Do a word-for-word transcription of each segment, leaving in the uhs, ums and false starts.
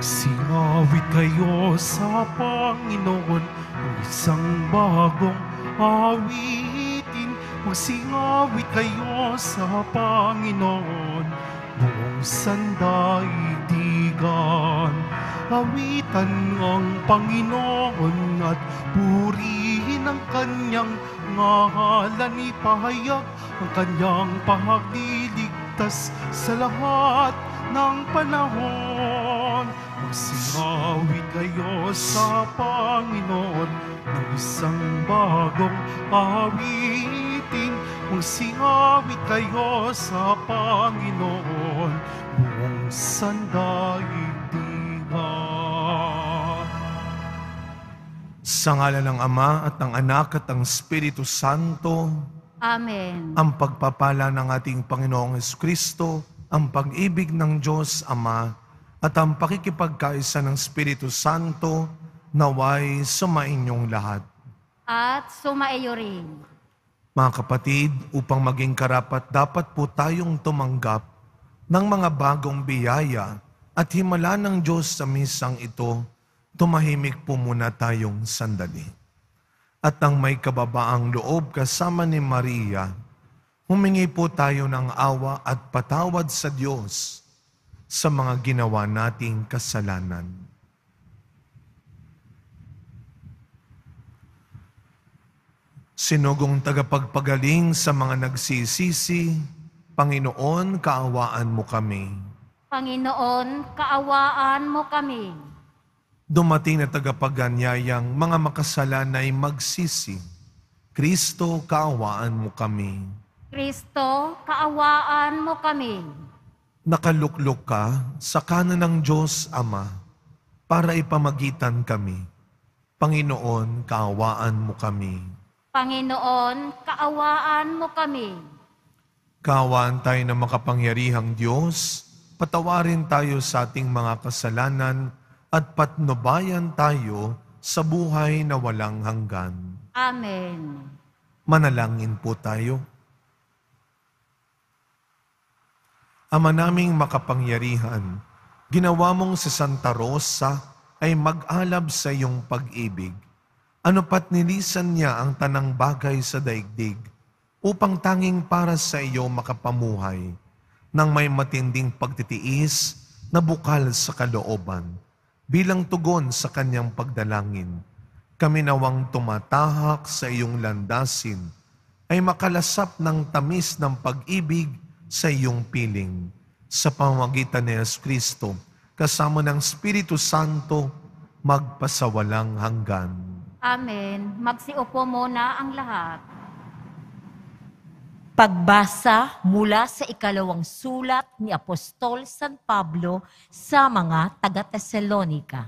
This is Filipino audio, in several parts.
Singawit kayo sa Panginoon ng isang bagong awitin. Magsingawit kayo sa Panginoon buong sandaigdigan. Awitan ang Panginoon at purihin ang kanyang ngalan. Ipahayag ang kanyang pagliligtas sa lahat ng panahon. Magsingawit kayo sa Panginoon ng isang bagong awitin. Magsingawit kayo sa Panginoon buong sandaigdigan. Sa ngalan ng Ama at ng Anak at ng Espiritu Santo. Amen. Ang pagpapala ng ating Panginoong Jesucristo, ang pag-ibig ng Diyos Ama, at ang pakikipagkaisa ng Espiritu Santo naway sumainyong lahat. At sumaiyo rin. Mga kapatid, upang maging karapat dapat po tayong tumanggap ng mga bagong biyaya at himala ng Diyos sa misang ito, tumahimik po muna tayong sandali. At ang may kababaang loob kasama ni Maria, humingi po tayo ng awa at patawad sa Diyos sa mga ginawa nating kasalanan. Sinugong tagapagpagaling sa mga nagsisisi, Panginoon, kaawaan mo kami. Panginoon, kaawaan mo kami. Dumating na tagapaganyayang mga makasalan ay magsisi. Kristo, kaawaan mo kami. Kristo, kaawaan mo kami. Nakaluklok ka sa kanan ng Diyos Ama para ipamagitan kami. Panginoon, kaawaan mo kami. Panginoon, kaawaan mo kami. Kaawaan tayo ng makapangyarihang Diyos, patawarin tayo sa ating mga kasalanan at patnubayan tayo sa buhay na walang hanggan. Amen. Manalangin po tayo. Ama naming makapangyarihan, ginawa mong si Santa Rosa ay mag-alab sa iyong pag-ibig. Ano pat nilisan niya ang tanang bagay sa daigdig upang tanging para sa iyo makapamuhay ng may matinding pagtitiis na bukal sa kalooban. Bilang tugon sa kanyang pagdalangin, kami nawang tumatahak sa iyong landasin ay makalasap ng tamis ng pag-ibig sa iyong piling. Sa pamamagitan ni Jesucristo, kasama ng Espiritu Santo, magpasawalang hanggan. Amen. Magsiupo muna ang lahat. Pagbasa mula sa ikalawang sulat ni Apostol San Pablo sa mga taga-Tesalonika.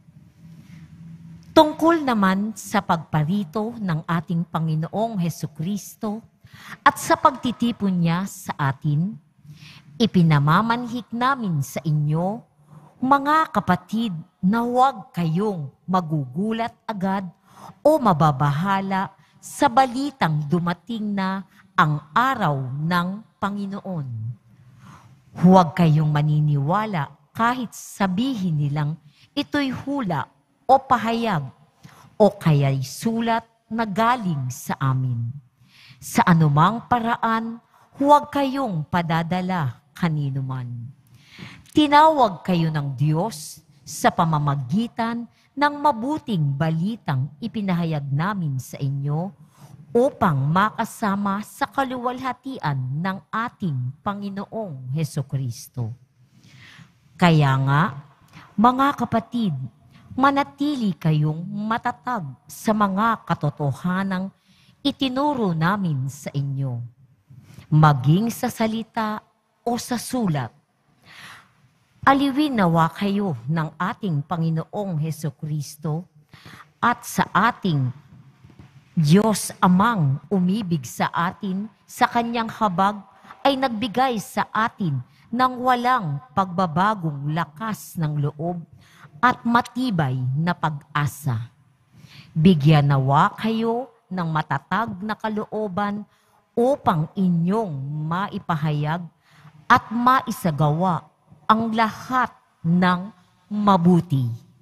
Tungkol naman sa pagparito ng ating Panginoong Hesukristo at sa pagtitipon niya sa atin, ipinamamanhik namin sa inyo, mga kapatid, na huwag kayong magugulat agad o mababahala sa balitang dumating na ang araw ng Panginoon. Huwag kayong maniniwala kahit sabihin nilang ito'y hula o pahayag o kaya'y sulat na galing sa amin. Sa anumang paraan, huwag kayong padadala kanino man. Tinawag kayo ng Diyos sa pamamagitan ng mabuting balitang ipinahayag namin sa inyo upang makasama sa kaluwalhatian ng ating Panginoong Hesukristo. Kaya nga, mga kapatid, manatili kayong matatag sa mga katotohanang itinuro namin sa inyo, maging sa salita o sa sulat. Aliwin nawa kayo ng ating Panginoong Hesukristo at sa ating Diyos Amang umibig sa atin sa kanyang habag ay nagbigay sa atin ng walang pagbabagong lakas ng loob at matibay na pag-asa. Bigyan nawa kayo ng matatag na kalooban upang inyong maipahayag at maisagawa ang lahat ng mabuti.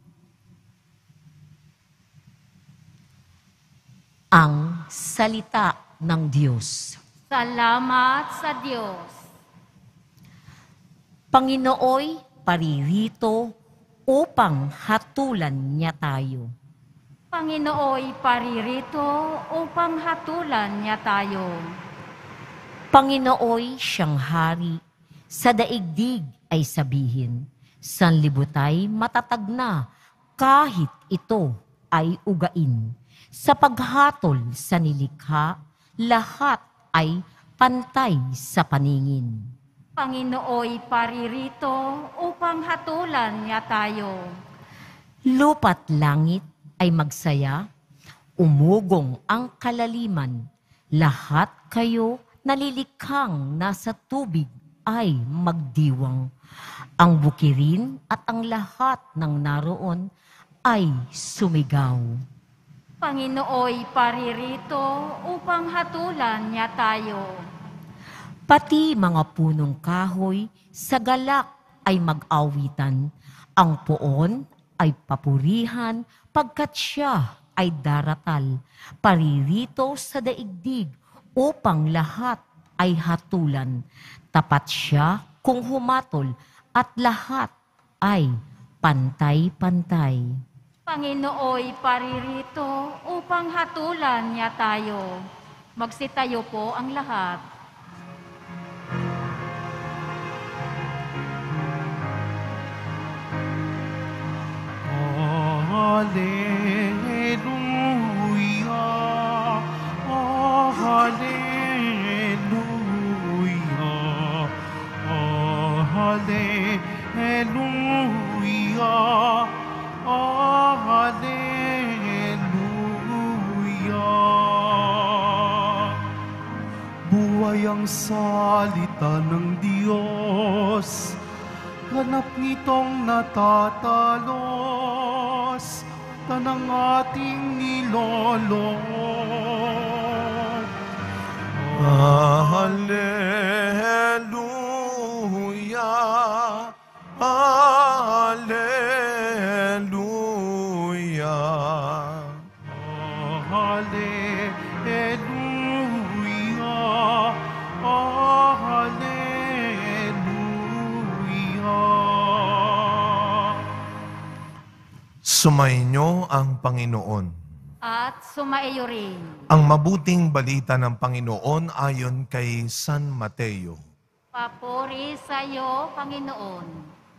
Ang salita ng Diyos. Salamat sa Diyos. Panginooy paririto upang hatulan niya tayo. Panginooy paririto upang hatulan niya tayo. Panginooy siyang hari, sa daigdig ay sabihin, sanlibutay matatag na, kahit ito ay ugain. Sa paghatol sa nilikha, lahat ay pantay sa paningin. Panginooy paririto upang hatulan niya tayo. Lupa't langit ay magsaya, umugong ang kalaliman, lahat kayo nalilikhang nasa tubig ay magdiwang. Ang bukirin at ang lahat ng naroon ay sumigaw. Panginooy paririto upang hatulan niya tayo. Pati mga punong kahoy sa galak ay mag-awitan. Ang poon ay papurihan pagkat siya ay daratal. Paririto sa daigdig upang lahat ay hatulan. Tapat siya kung humatol at lahat ay pantay-pantay. Panginooy paririto upang hatulan niya tayo. Magsitayo po ang lahat. Hallelujah, oh hallelujah, oh hallelujah, oh hallelujah. Buhay ang salita ng Diyos, ganap nitong natatalos, tanang ating niloloob. Hallelujah, hallelujah, hallelujah, hallelujah. Sumainyo ang Panginoon. At sumaiyo rin. Ang mabuting balita ng Panginoon ayon kay San Mateo. Papuri sa iyo, Panginoon.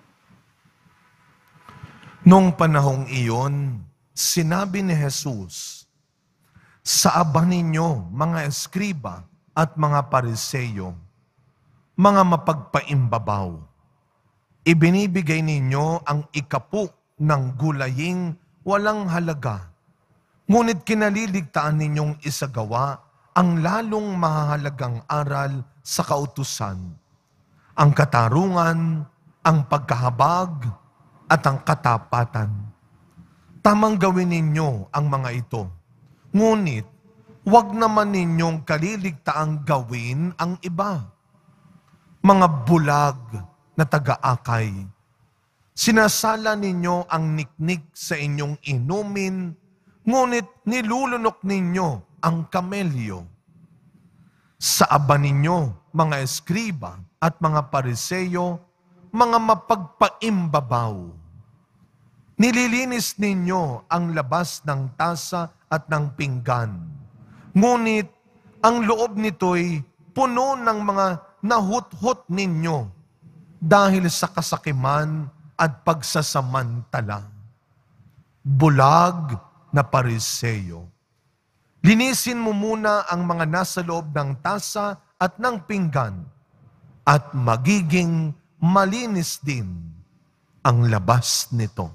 Noong panahong iyon, sinabi ni Jesus, sa aba ninyo, mga eskriba at mga pariseyo, mga mapagpaimbabaw, ibinibigay ninyo ang ikapu ng gulaying walang halaga, ngunit kinaliligtaan ninyong isagawa ang lalong mahalagang aral sa kautusan, ang katarungan, ang pagkahabag, at ang katapatan. Tamang gawin ninyo ang mga ito, ngunit huwag naman ninyong kaliligtaang gawin ang iba. Mga bulag na taga-akay, sinasala ninyo ang niknik sa inyong inumin, ngunit nilulunok ninyo ang kamelyo. Sa aba ninyo, mga eskriba at mga pariseyo, mga mapagpaimbabaw, nililinis ninyo ang labas ng tasa at ng pinggan, ngunit ang loob nito'y puno ng mga nahut-hut ninyo dahil sa kasakiman at pagsasamantala. Bulag na pariseyo, linisin mo muna ang mga nasa loob ng tasa at ng pinggan at magiging malinis din ang labas nito.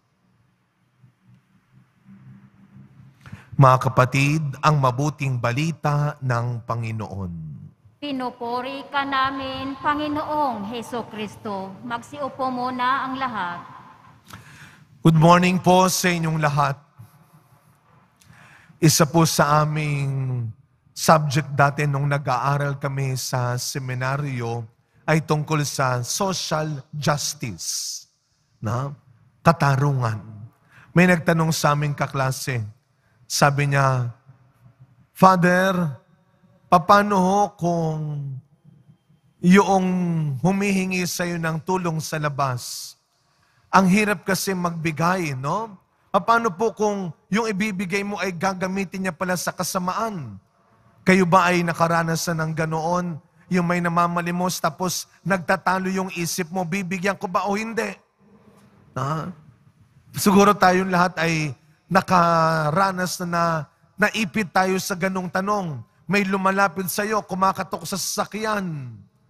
Mga kapatid, ang mabuting balita ng Panginoon. Pinupuri ka namin, Panginoong Heso Kristo. Magsiupo muna ang lahat. Good morning po sa inyong lahat. Isa po sa aming subject dati nung nag-aaral kami sa seminaryo ay tungkol sa social justice. Na? katarungan. May nagtanong sa aming kaklase, sabi niya, Father, paano ho kung yung humihingi sa'yo ng tulong sa labas? Ang hirap kasi magbigay, no? Paano po kung yung ibibigay mo ay gagamitin niya pala sa kasamaan? Kayo ba ay nakaranasan ng ganoon? Yung may namamalimos tapos nagtatalo yung isip mo, bibigyan ko ba o hindi? Ha? Siguro tayong lahat ay nakaranas na, na naipit tayo sa ganong tanong. May lumalapit sa'yo, kumakatok sa sasakyan.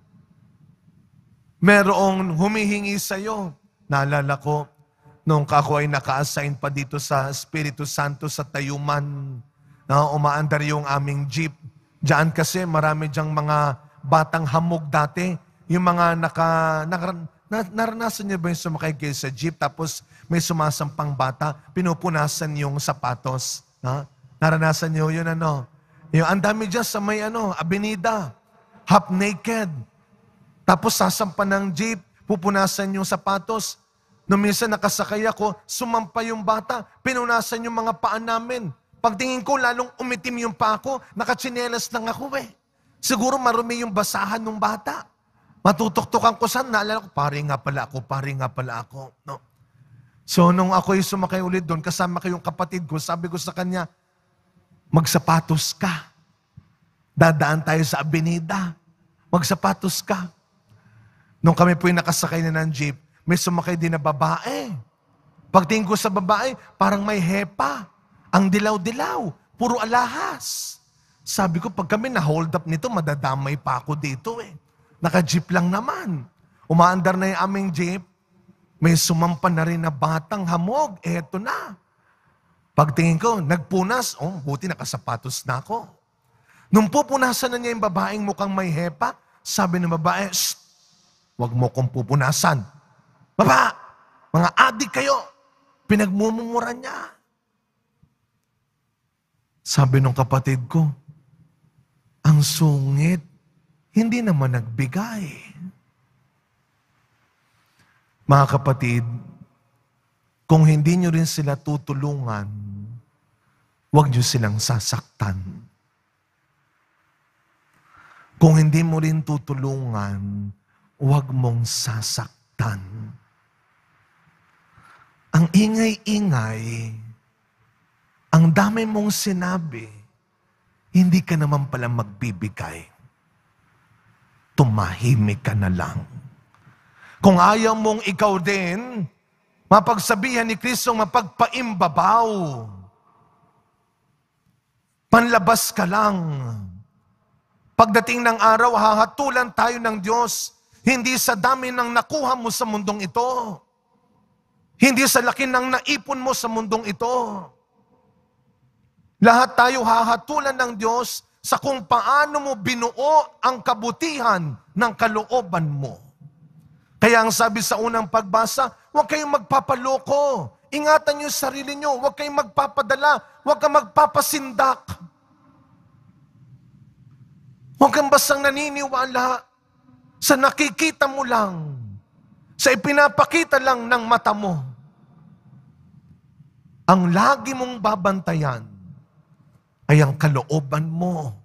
Merong humihingi sa'yo. Naalala ko, nung ako ay naka-assign pa dito sa Espiritu Santo sa Tayuman, na umaandar yung aming jeep. Diyan kasi marami diyang mga batang hamog dati. Yung mga naka, naka, na, naranasan niyo ba yung sumakay kayo sa jeep tapos may sumasampang bata, pinupunasan yung sapatos. Ha? Naranasan niyo yun ano? Yung ang dami dyan sa may ano, abenida, half naked. Tapos sasampan ng jeep, pupunasan yung sapatos. Nung minsan nakasakay ako, sumampa yung bata, pinunasan yung mga paan namin. Pagtingin ko, lalong umitim yung paa ko, nakatsinelas lang ako eh. Siguro marumi yung basahan ng bata. Matutoktokan ko saan, naalala ko, pare nga pala ako, pare nga pala ako. No? So nung ako yung sumakay ulit doon, kasama ko yung kapatid ko, sabi ko sa kanya, magsapatos ka. Dadaan tayo sa abenida. Magsapatos ka. Nung kami po yung nakasakay na ng jeep, may sumakay din na babae. Pagtingin ko sa babae, parang may hepa. Ang dilaw-dilaw. Puro alahas. Sabi ko, pag kami na-hold up nito, madadamay pa ako dito eh. Naka-jeep lang naman. Umaandar na yung aming jeep. May sumampa na rin na batang hamog. Eto na. Pagtingin ko, nagpunas. Oh, buti nakasapatos na ako. Nung pupunasan na niya yung babaeng mukhang may hepa, sabi ng babae, shh, wag mo kong pupunasan. Baba, mga adik kayo. Pinagmumura niya. Sabi ng kapatid ko, ang sungit, hindi naman nagbigay. Mga kapatid, kung hindi nyo rin sila tutulungan, huwag nyo silang sasaktan. Kung hindi mo rin tutulungan, huwag mong sasaktan. Ang ingay-ingay, ang dami mong sinabi, hindi ka naman pala magbibigay. Tumahimik ka na lang. Kung ayaw mong ikaw din, mapagsabihan ni Kristo mapagpaimbabaw. Panlabas ka lang. Pagdating ng araw, hahatulan tayo ng Diyos. Hindi sa dami ng nakuha mo sa mundong ito. Hindi sa laki ng naipon mo sa mundong ito. Lahat tayo hahatulan ng Diyos sa kung paano mo binuo ang kabutihan ng kalooban mo. Kaya ang sabi sa unang pagbasa, huwag kayong magpapaloko. Ingatan niyo sa sarili niyo. Huwag kayong magpapadala. Huwag kang magpapasindak. Huwag kang basang naniniwala sa nakikita mo lang, sa ipinapakita lang ng mata mo. Ang lagi mong babantayan ay ang kalooban mo.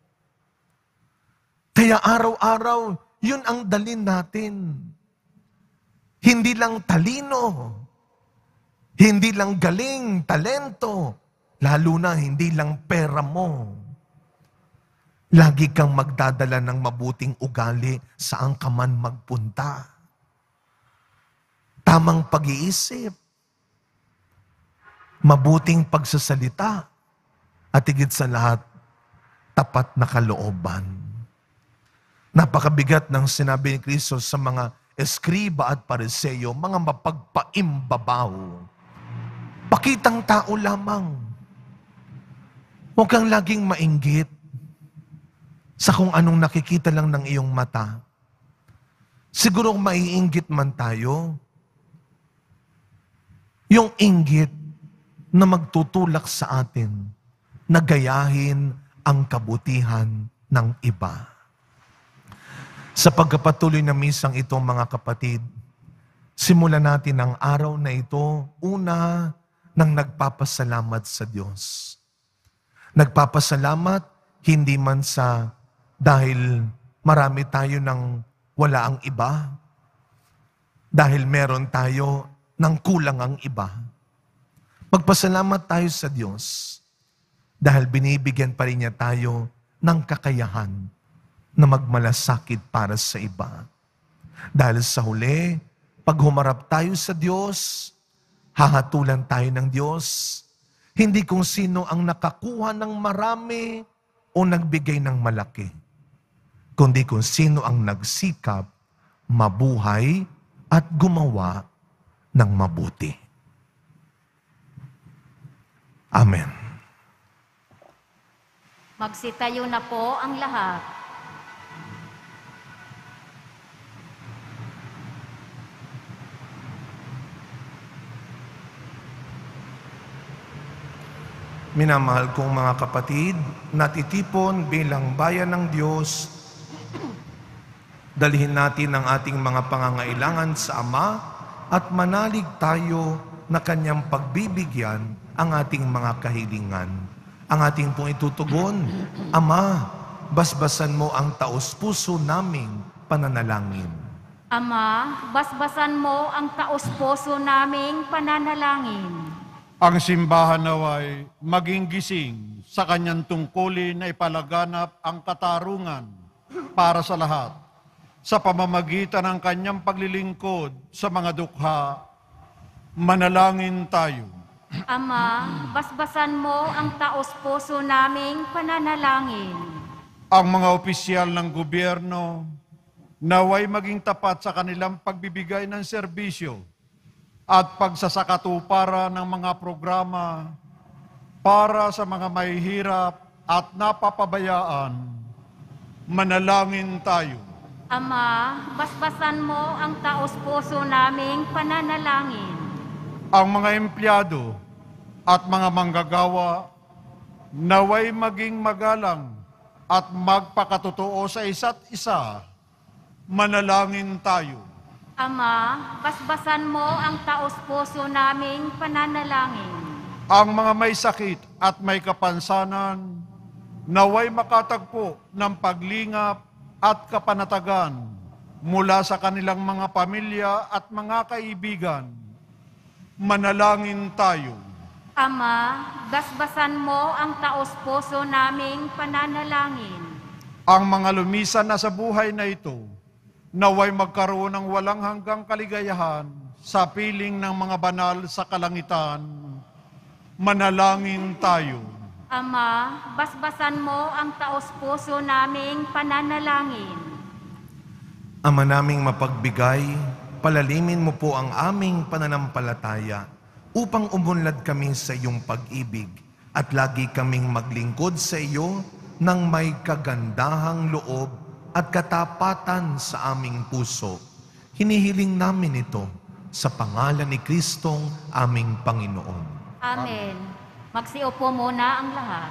Kaya araw-araw, yun ang dalin natin. Hindi lang talino, hindi lang galing, talento, lalo na hindi lang pera mo. Lagi kang magdadala ng mabuting ugali saan ka man magpunta. Tamang pag-iisip, mabuting pagsasalita, at higit sa lahat, tapat na kalooban. Napakabigat ng sinabi ni Kristo sa mga eskriba at pariseyo, mga mapagpaimbabaw. Pakitang tao lamang. Huwag kang laging mainggit sa kung anong nakikita lang ng iyong mata. Siguro maiinggit man tayo, yung inggit na magtutulak sa atin na gayahin ang kabutihan ng iba. Sa pagkapatuloy na misang ito, mga kapatid, Simulan natin ang araw na ito, una, ng nagpapasalamat sa Diyos. Nagpapasalamat hindi man sa dahil marami tayo ng wala ang iba, dahil meron tayo ng kulang ang iba. Magpasalamat tayo sa Diyos dahil binibigyan pa rin niya tayo ng kakayahan na magmalasakit para sa iba. Dahil sa huli, pag humarap tayo sa Diyos, hahatulan tayo ng Diyos, hindi kung sino ang nakakuha ng marami o nagbigay ng malaki, kundi kung sino ang nagsikap, mabuhay at gumawa ng mabuti. Amen. Magsitayo na po ang lahat. Minamahal kong mga kapatid, natitipon bilang bayan ng Diyos, dalhin natin ang ating mga pangangailangan sa Ama at manalig tayo na Kanyang pagbibigyan ang ating mga kahilingan. Ang ating pong itutugon, Ama, basbasan mo ang taos-puso naming pananalangin. Ama, basbasan mo ang taos-puso naming pananalangin. Ang simbahan naway maging gising sa kanyang tungkulin na ipalaganap ang katarungan para sa lahat sa pamamagitan ng kanyang paglilingkod sa mga dukha. Manalangin tayo. Ama, basbasan mo ang taos-puso naming pananalangin. Ang mga opisyal ng gobyerno naway maging tapat sa kanilang pagbibigay ng serbisyo at pagsasakatuparan ng mga programa para sa mga mahihirap at napapabayaan. Manalangin tayo. Ama, basbasan mo ang taos-puso naming pananalangin. Ang mga empleyado at mga manggagawa naway maging magalang at magpakatotoo sa isa't isa. Manalangin tayo. Ama, basbasan mo ang taos-puso naming pananalangin. Ang mga may sakit at may kapansanan naway makatagpo ng paglingap at kapanatagan mula sa kanilang mga pamilya at mga kaibigan. Manalangin tayo. Ama, basbasan mo ang taos-puso naming pananalangin. Ang mga lumisan na sa buhay na ito, naway magkaroon ng walang hanggang kaligayahan sa piling ng mga banal sa kalangitan. Manalangin tayo. Ama, basbasan mo ang taos-puso naming pananalangin. Ama naming mapagbigay, palalimin mo po ang aming pananampalataya upang umunlad kami sa iyong pag-ibig at lagi kaming maglingkod sa iyo ng may kagandahang loob at katapatan sa aming puso. Hinihiling namin ito sa pangalan ni Kristong aming Panginoon. Amen. Magsiupo muna ang lahat.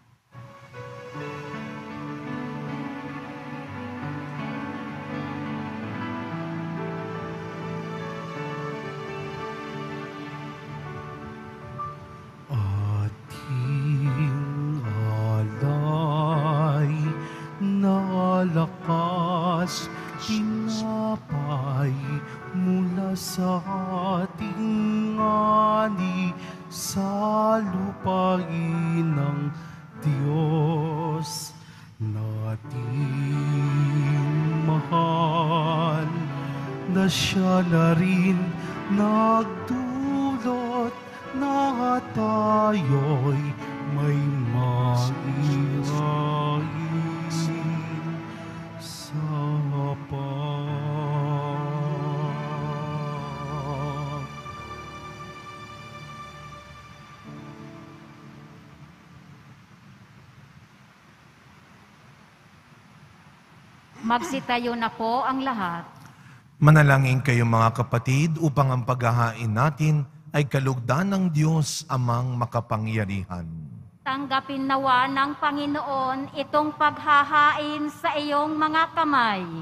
Ating alay na lakas, tinapay mula sa ating ani sa lupain ng Diyos nating mahal, na siya na rin nagdulot na tayo'y may maihain sa pag. Magsitayo na po ang lahat. Manalangin kayo mga kapatid upang ang paghahain natin ay kalugdan ng Diyos amang makapangyarihan. Tanggapin nawa ng Panginoon itong paghahain sa iyong mga kamay.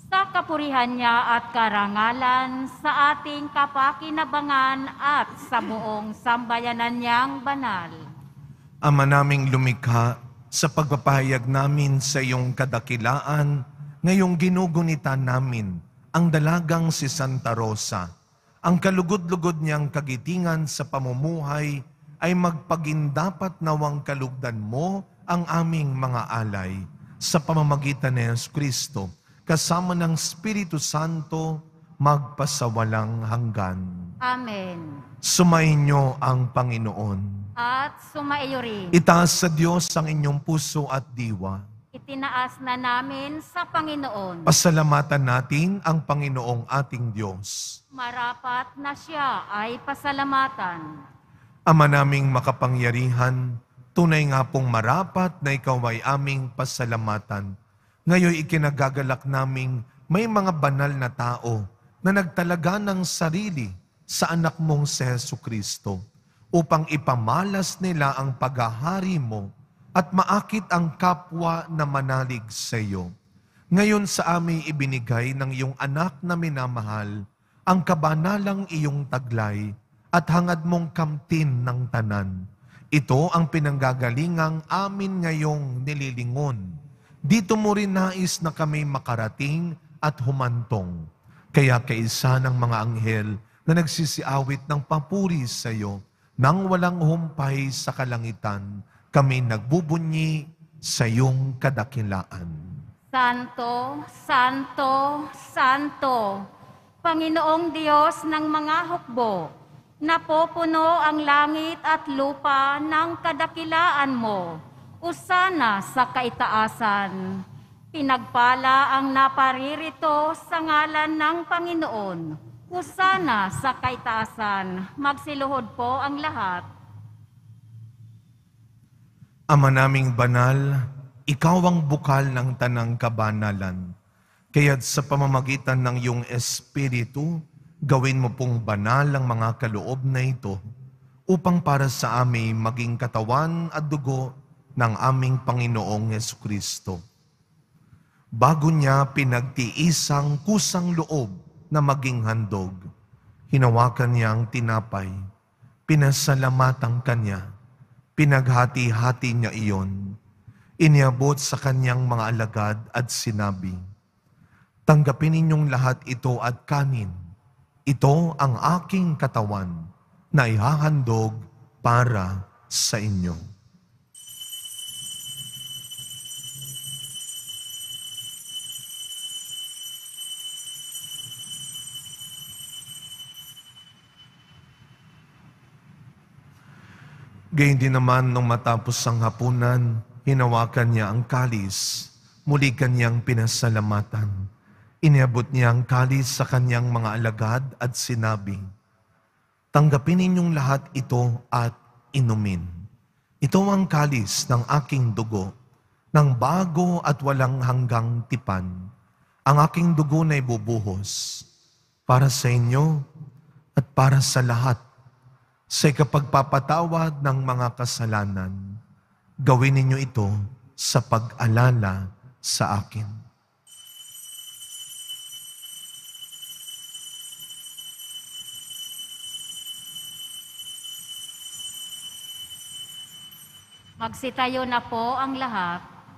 sa kapurihan niya at karangalan, sa ating kapakinabangan at sa buong sambayanan niyang banal. Ama naming lumikha, sa pagpapahayag namin sa iyong kadakilaan, ngayong ginugunita namin ang dalagang si Santa Rosa. Ang kalugod-lugod niyang kagitingan sa pamumuhay ay magpagindapat nawang kalugdan mo ang aming mga alay sa pamamagitan ni Yesu Kristo, kasama ng Espiritu Santo, magpasawalang hanggan. Amen. Sumainyo ang Panginoon. At sumaiyo rin. Itaas sa Diyos ang inyong puso at diwa. Itinaas na namin sa Panginoon. Pasalamatan natin ang Panginoong ating Diyos. Marapat na siya ay pasalamatan. Ama naming makapangyarihan, tunay nga pong marapat na ikaw ay aming pasalamatan. Ngayon ikinagagalak naming may mga banal na tao na nagtalaga ng sarili sa anak mong si Jesu Kristo upang ipamalas nila ang paghahari mo at maakit ang kapwa na manalig sa iyo. Ngayon sa amin ibinigay ng iyong anak na minamahal ang kabanalang iyong taglay at hangad mong kamtin ng tanan. Ito ang pinanggagalingang amin ngayong nililingon. Dito mo rin nais na kami makarating at humantong. Kaya kaisa ng mga anghel na nagsisiawit ng papuri sa iyo, nang walang humpay sa kalangitan, kami nagbubunyi sa iyong kadakilaan. Santo, Santo, Santo, Panginoong Diyos ng mga hukbo, napupuno ang langit at lupa ng kadakilaan mo. Usana sa kaitaasan. Pinagpala ang naparirito sa ngalan ng Panginoon. Usana sa kaitaasan. Magsiluhod po ang lahat. Ama naming banal, ikaw ang bukal ng tanang kabanalan. Kaya't sa pamamagitan ng iyong Espiritu, gawin mo pong banal ang mga kaloob na ito upang para sa amin maging katawan at dugo ng aming Panginoong Yesu Kristo. Bago niya pinagtiisang kusang loob na maging handog, hinawakan niya ang tinapay, pinasalamatan kanya, pinaghati-hati niya iyon, iniabot sa kanyang mga alagad at sinabi, "Tanggapin ninyong lahat ito at kanin. Ito ang aking katawan na ihahandog para sa inyo." Gayun din naman nung matapos ang hapunan, hinawakan niya ang kalis, muli kanyang pinasalamatan. Iniabot niya ang kalis sa kanyang mga alagad at sinabi, "Tanggapin ninyong lahat ito at inumin. Ito ang kalis ng aking dugo, ng bago at walang hanggang tipan. Ang aking dugo na ibubuhos para sa inyo at para sa lahat sa ikapagpapatawad ng mga kasalanan. Gawin ninyo ito sa pag-alala sa akin." Magsitayo na po ang lahat.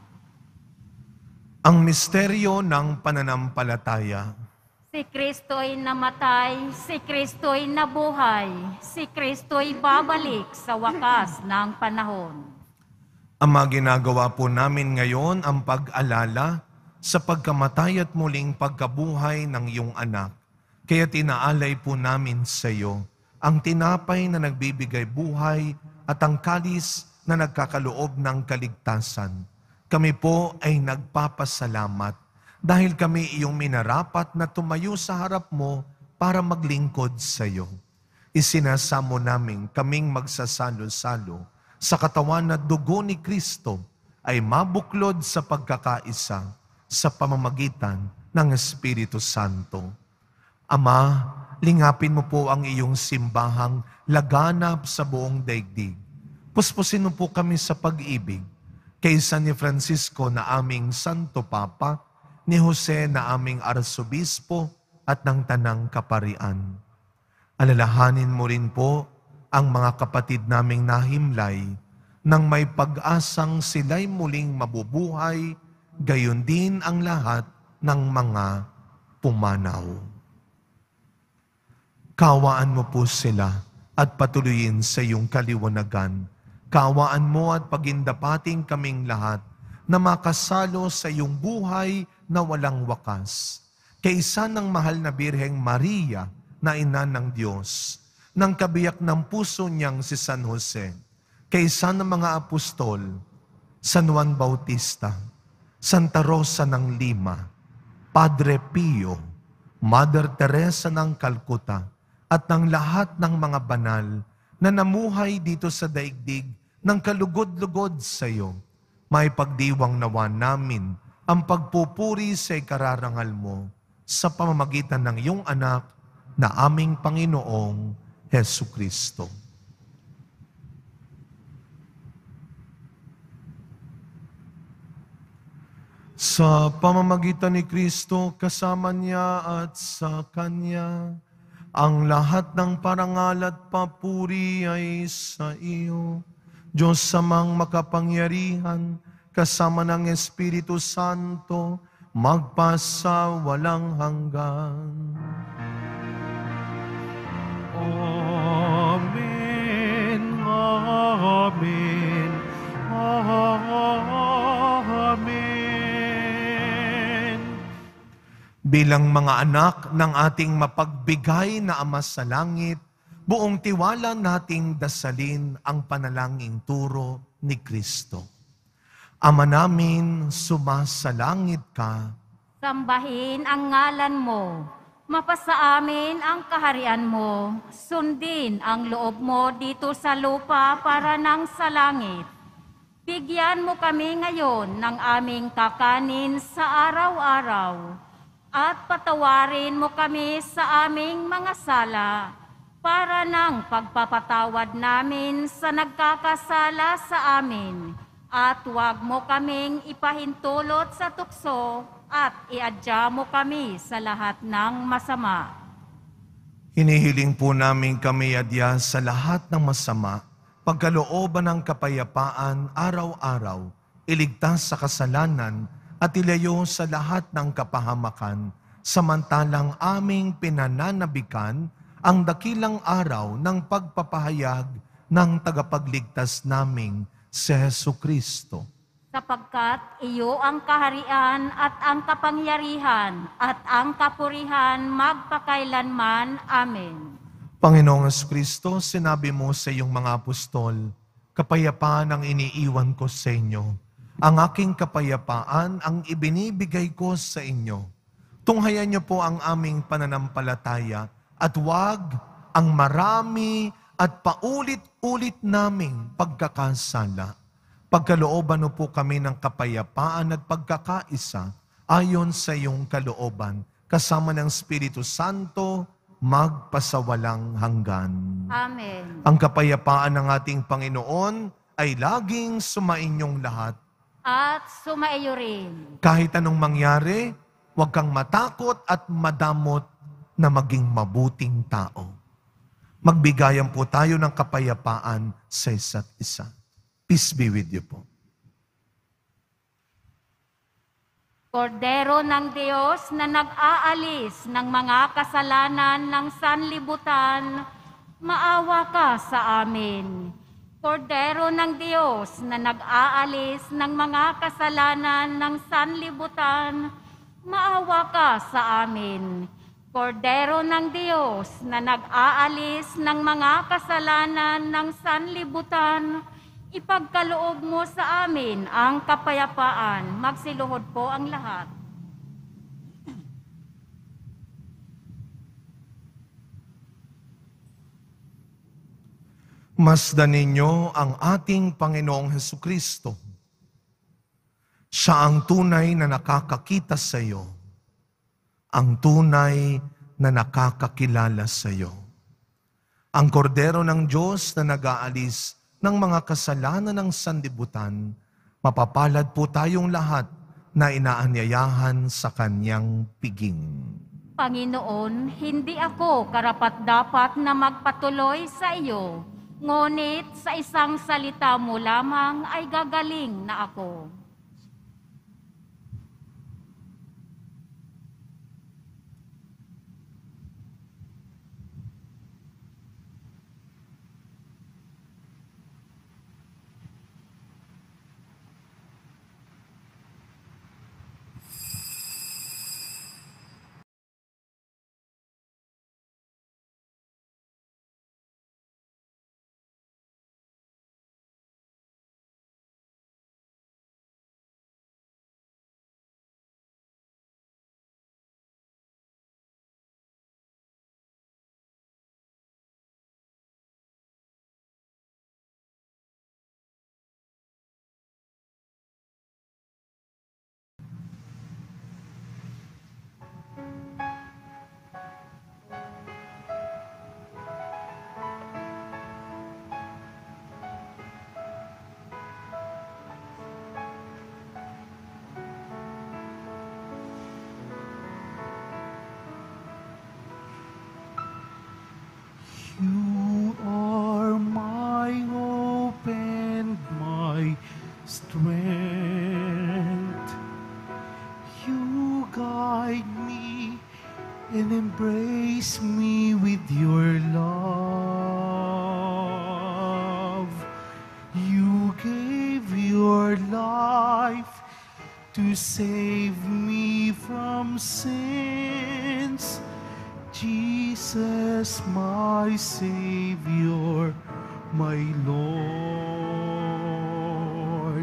Ang misteryo ng pananampalataya. Si Kristo'y namatay, si Kristo'y nabuhay, si Kristo'y babalik sa wakas ng panahon. Ama, ginagawa po namin ngayon ang pag-alala sa pagkamatay at muling pagkabuhay ng iyong anak. Kaya tinaalay po namin sa iyo ang tinapay na nagbibigay buhay at ang kalis na nagkakaloob ng kaligtasan. Kami po ay nagpapasalamat dahil kami iyong minarapat na tumayo sa harap mo para maglingkod sa iyo. Isinasamo namin kaming magsasalo-salo sa katawan na dugo ni Kristo ay mabuklod sa pagkakaisa sa pamamagitan ng Espiritu Santo. Ama, lingapin mo po ang iyong simbahang laganap sa buong daigdig. Puspusin mo po kami sa pag-ibig kay San Francisco na aming Santo Papa, ni Jose na aming arsobispo at ng tanang kaparian. Alalahanin mo rin po ang mga kapatid naming nahimlay nang may pag-asang sila'y muling mabubuhay, gayon din ang lahat ng mga pumanaw. Kawaan mo po sila at patuloyin sa iyong kaliwanagan. Kawaan mo at pagindapating kaming lahat na makasalo sa iyong buhay na walang wakas. Kaysa ng mahal na Birheng Maria na ina ng Diyos, ng kabiyak ng puso niyang si San Jose, kaysa ng mga apostol, San Juan Bautista, Santa Rosa ng Lima, Padre Pio, Mother Teresa ng Calcutta, at ng lahat ng mga banal na namuhay dito sa daigdig ng kalugod-lugod sa iyo, may pagdiwang nawa namin ang pagpupuri sa ikararangal mo sa pamamagitan ng iyong anak na aming Panginoong Hesu Kristo. Sa pamamagitan ni Kristo, kasama niya at sa Kanya, ang lahat ng parangal at papuri ay sa iyo, Diyos Amang makapangyarihan, kasama ng Espiritu Santo, magpasa walang hanggan. Amen, Amen, Amen. Bilang mga anak ng ating mapagbigay na Ama sa langit, buong tiwala nating dasalin ang panalangin turo ni Kristo. Ama namin, sumasalangit ka. Sambahin ang ngalan mo. Mapasa amin ang kaharian mo. Sundin ang loob mo dito sa lupa para nang sa langit. Bigyan mo kami ngayon ng aming kakanin sa araw-araw. At patawarin mo kami sa aming mga sala para nang pagpapatawad namin sa nagkakasala sa amin. At huwag mo kaming ipahintulot sa tukso at iadya mo kami sa lahat ng masama. Hinihiling po namin kami adya sa lahat ng masama, pagkalooban ng kapayapaan araw-araw, iligtas sa kasalanan at ilayo sa lahat ng kapahamakan, samantalang aming pinananabikan ang dakilang araw ng pagpapahayag ng tagapagligtas naming si Hesu Kristo. Sapagkat iyo ang kaharian at ang kapangyarihan at ang kapurihan magpakailanman. Amen. Panginoong Hesu Kristo, sinabi mo sa iyong mga apostol, kapayapaan ang iniiwan ko sa inyo. Ang aking kapayapaan ang ibinibigay ko sa inyo. Tunghayan niyo po ang aming pananampalataya at huwag ang marami at paulit-ulit naming pagkakasala. Pagkalooban mo po kami ng kapayapaan at pagkakaisa ayon sa iyong kalooban, kasama ng Espiritu Santo, magpasawalang hanggan. Amen. Ang kapayapaan ng ating Panginoon ay laging sumainyong lahat. At sumaiyo rin. Kahit anong mangyari, huwag kang matakot at madamot na maging mabuting tao. Magbigayan po tayo ng kapayapaan sa isa't isa. Peace be with you po. Kordero ng Diyos na nag-aalis ng mga kasalanan ng sanlibutan, maawa ka sa amin. Kordero ng Diyos na nag-aalis ng mga kasalanan ng sanlibutan, maawa ka sa amin. Kordero ng Diyos na nag-aalis ng mga kasalanan ng sanlibutan, ipagkaloob mo sa amin ang kapayapaan. Magsiluhod po ang lahat. Masdan ninyo ang ating Panginoong Hesu Kristo. Siya ang tunay na nakakakita sa iyo. Ang tunay na nakakakilala sa iyo. Ang kordero ng Diyos na nag-aalis ng mga kasalanan ng sanlibutan, mapapalad po tayong lahat na inaanyayahan sa kanyang piging. Panginoon, hindi ako karapat-dapat na magpatuloy sa iyo, ngunit sa isang salita mo lamang ay gagaling na ako. You are my hope and my strength. You guide me and embrace me with your love. You gave your life to save me from sins. Jesus, my Savior, my Lord.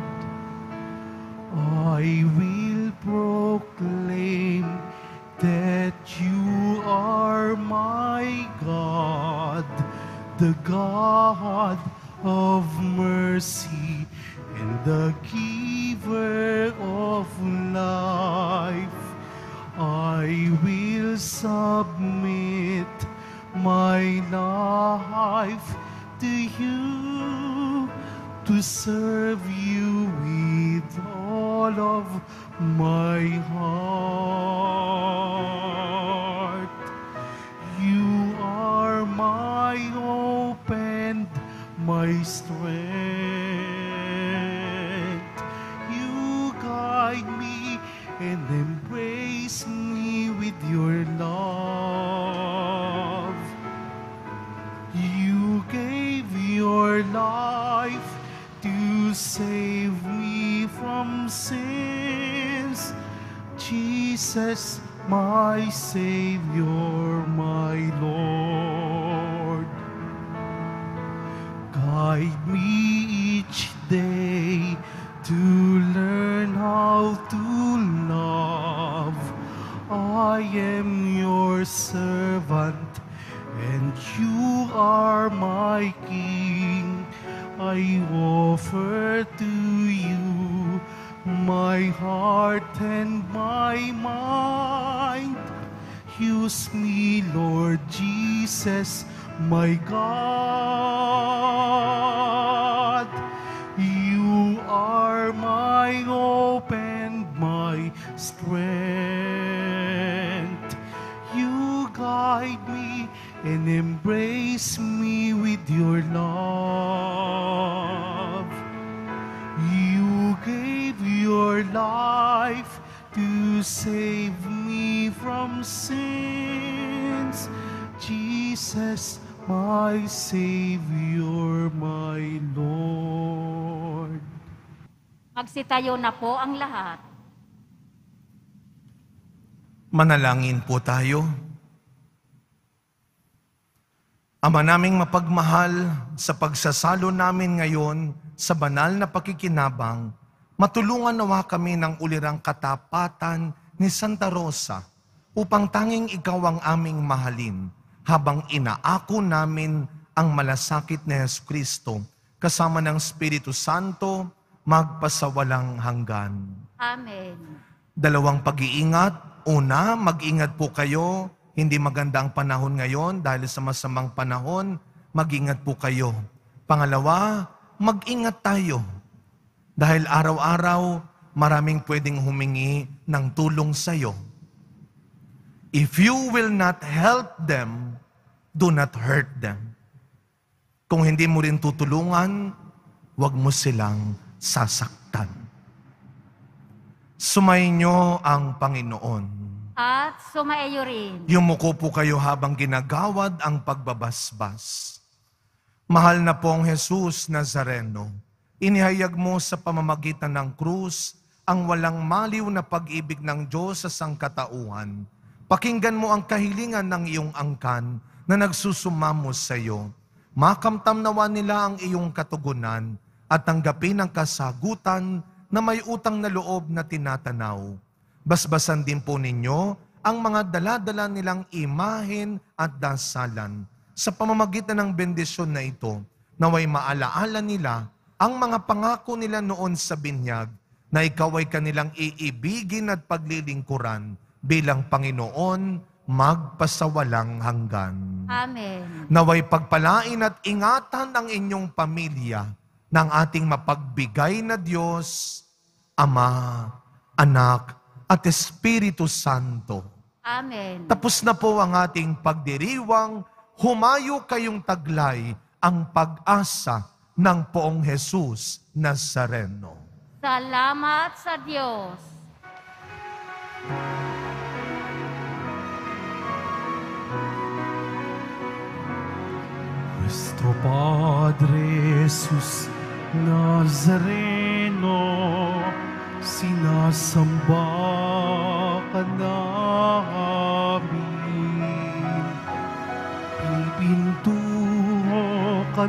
I will proclaim that you are my God, the God of mercy and the giver of life. I will submit my life to you, to serve you with all of my heart. You are my hope and my strength. You guide me and embrace me with your love. You gave your life to save me from sins. Jesus, my Savior, my Lord. Guide me each day to learn how to love. I am your servant, and you are my King. I offer to you my heart and my mind. Use me, Lord Jesus, my God. You are my hope and my strength. You guide me and embrace me with your love. You gave your life to save me from sins. Jesus, my Savior, my Lord. Magsitayo na po ang lahat. Manalangin po tayo. Ama naming mapagmahal, sa pagsasalo namin ngayon sa banal na pakikinabang, matulungan nawa kami ng ulirang katapatan ni Santa Rosa upang tanging ikaw ang aming mahalin habang inaako namin ang malasakit ni Jesucristo kasama ng Espiritu Santo magpasawalang hanggan. Amen. Dalawang pag-iingat. Una, mag-ingat po kayo. Hindi maganda ang panahon ngayon dahil sa masamang panahon, mag-ingat po kayo. Pangalawa, mag-ingat tayo. Dahil araw-araw, maraming pwedeng humingi ng tulong sa'yo. If you will not help them, do not hurt them. Kung hindi mo rin tutulungan, huwag mo silang sasaktan. Sumainyo ang Panginoon. At sumaiyo rin. Yumuko po kayo habang ginagawad ang pagbabasbas. Mahal na pong Jesus Nazareno, inihayag mo sa pamamagitan ng krus ang walang maliw na pag-ibig ng Diyos sa sangkatauhan. Pakinggan mo ang kahilingan ng iyong angkan na nagsusumamo sa iyo. Makamtam nawa nila ang iyong katugunan at tanggapin ang kasagutan na may utang na loob na tinatanaw. Basbasan din po ninyo ang mga daladala nilang imahen at dasalan. Sa pamamagitan ng bendisyon na ito, naway maalaala nila ang mga pangako nila noon sa binyag na ikaw ay kanilang iibigin at paglilingkuran bilang Panginoon magpasawalang hanggan. Amen. Naway pagpalain at ingatan ang inyong pamilya ng ating mapagbigay na Diyos, Ama, Anak, at Espiritu Santo. Amen. Tapos na po ang ating pagdiriwang, humayo kayong taglay ang pag-asa ng Poong Jesus Nazareno. Salamat sa Diyos. Nuestro Padre Jesus Nazareno, sinasamba ka namin, pipintuho ka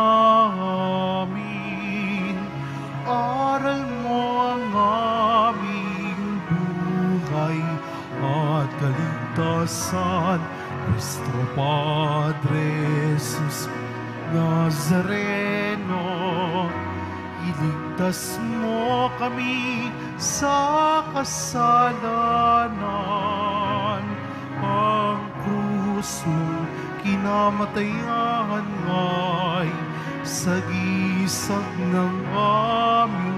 namin, aral mo ang aming buhay at kaligtasan. Nuestro Padre Jesus Nazareno, iligtas mo kami sa kasalanan. Ang krus mong kinamatayan ay sagisag ng aming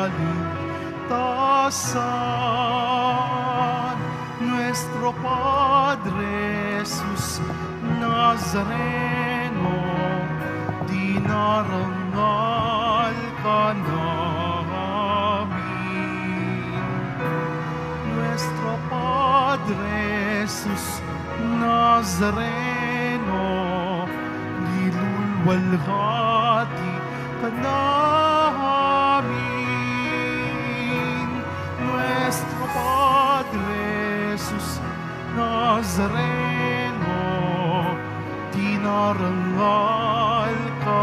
kaligtasan. Nuestro Padre Jesus Nazareno, dinarangal ka namin. Nuestro Padre Jesus Nazareno, nilulwalhati ka namin. Nuestro Padre Jesus Nazareno, dinarangal ka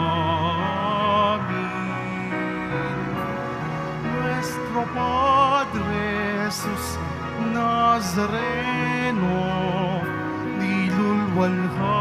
namin. Nuestro Padre Jesus Nazareno, nilulwalhati